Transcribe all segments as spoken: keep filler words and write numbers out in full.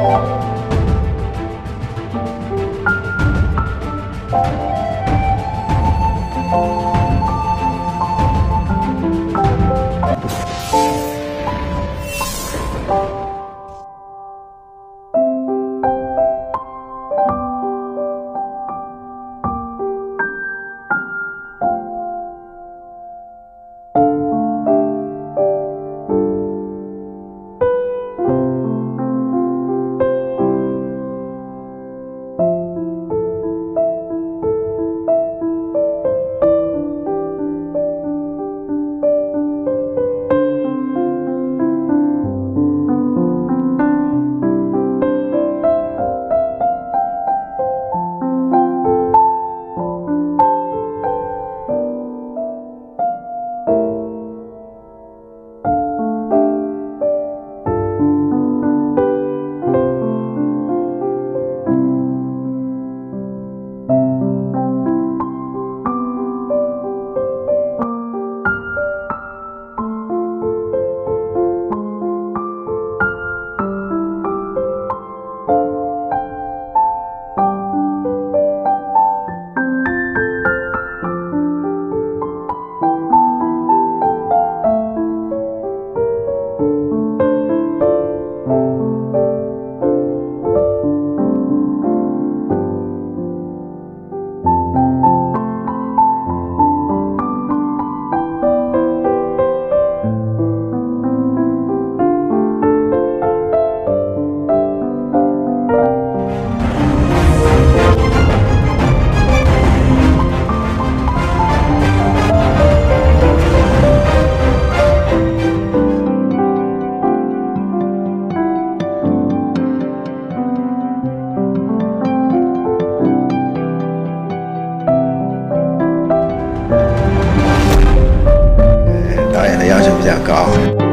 比较高。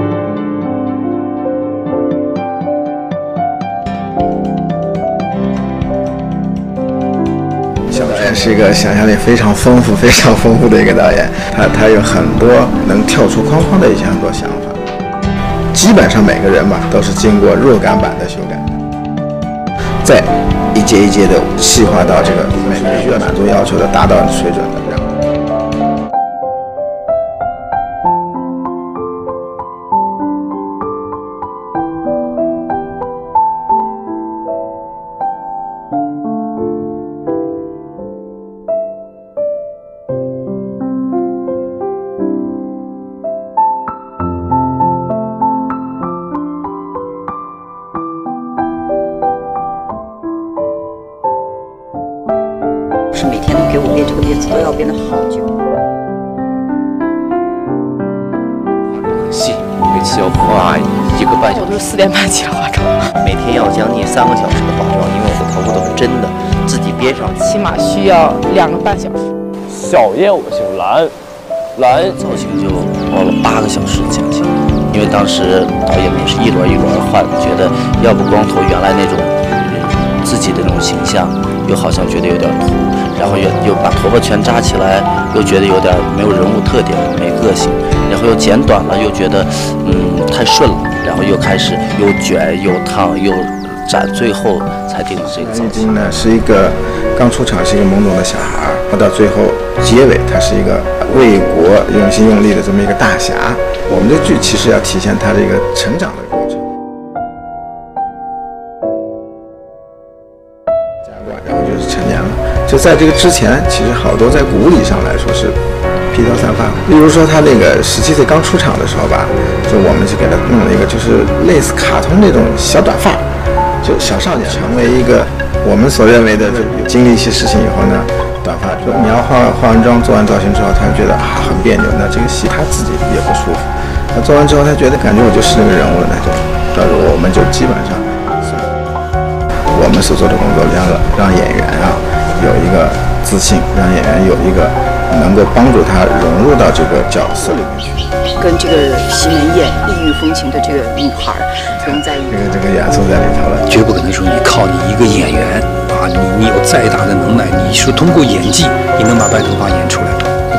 小导演是一个想象力非常丰富、非常丰富的一个导演，他他有很多能跳出框框的一些很多想法。基本上每个人吧都是经过若干版的修改，再一阶一阶的细化到这个每个需要满足要求的、达到水准的这样。 是每天都给我练这个练字都要变得好久。 戏每次要花一个半小时， 我都是四点半起来化妆， 每天要将近三个小时的化妆，因为我的头发都是真的，自己编上， 起码需要两个半小时。 小燕，我姓蓝，蓝造型就花了八个小时将近，因为当时导演们也是一轮一轮换，觉得要不光头原来那种自己的那种形象，又好像觉得有点土。 然后又又把头发全扎起来，又觉得有点没有人物特点，没个性。然后又剪短了，又觉得嗯太顺了。然后又开始又卷又烫又斩，最后才定了这个造型。 金呢是一个刚出场是一个懵懂的小孩，到最后结尾他是一个为国用心用力的这么一个大侠。我们的剧其实要体现他这个成长的过程。 然后就是成年了。就在这个之前，其实好多在古礼上来说是披头散发。例如说他那个十七岁刚出场的时候吧，就我们就给他弄了一个就是类似卡通那种小短发，就小少年，成为一个我们所认为的，就经历一些事情以后呢，短发。就你要化化完妆、做完造型之后，他就觉得啊很别扭，那这个戏他自己也不舒服。他做完之后，他觉得感觉我就是那个人物了，那就那我们就基本上。 我们所做的工作，让让演员啊有一个自信，让演员有一个能够帮助他融入到这个角色里面去， 跟这个西门宴异域风情的这个女孩融在一起， 这个这个元素在里头了。 绝不可能说你靠你一个演员啊，你你有再大的能耐，你说通过演技你能把白头发演出来，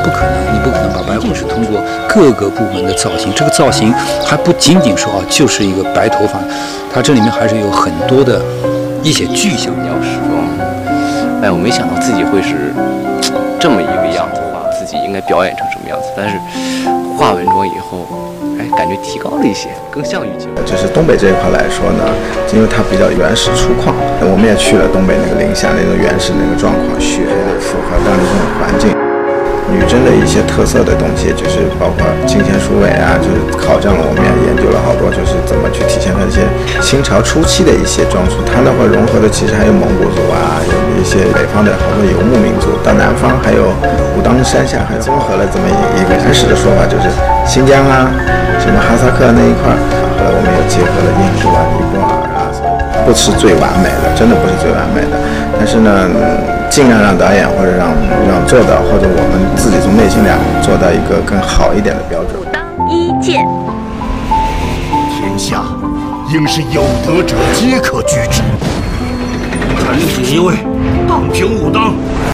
不可能，你不可能把白虎是通过各个部门的造型，这个造型还不仅仅说啊，就是一个白头发，它这里面还是有很多的一些具象。 要时光，哎，我没想到自己会是这么一个样子吧，自己应该表演成什么样子，但是化完妆以后。哎，感觉提高了一些，更像虞姬。 就是东北这一块来说呢，因为它比较原始粗犷，我们也去了东北那个临夏那种原始那个状况，雪呀，符合当地这种环境。女真的一些特色的东西，就是包括金钱鼠尾啊，就是考证了，我们也研究了好多，就是怎么去体现它这些清朝初期的一些装束。它那会融合的其实还有蒙古族啊，有一些北方的好多游牧民族，到南方还有武当山下，还综合了这么一个原始的说法，就是新疆啊，什么哈萨克那一块儿。后来我们又结合了印度啊、尼泊尔啊，不是最完美的，真的不是最完美的，但是呢。尽量让导演或者让让做到，或者我们自己从内心良做到一个更好一点的标准。 武当一剑， 天下应是有德者皆可居之。臣锦一位，荡平武当。